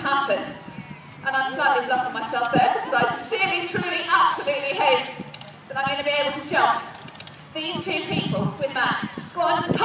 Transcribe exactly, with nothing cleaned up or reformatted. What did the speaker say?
happen. And I'm slightly bluffing myself there, because I sincerely, truly, absolutely hope that I'm going to be able to jump these two people with Matt. Go on.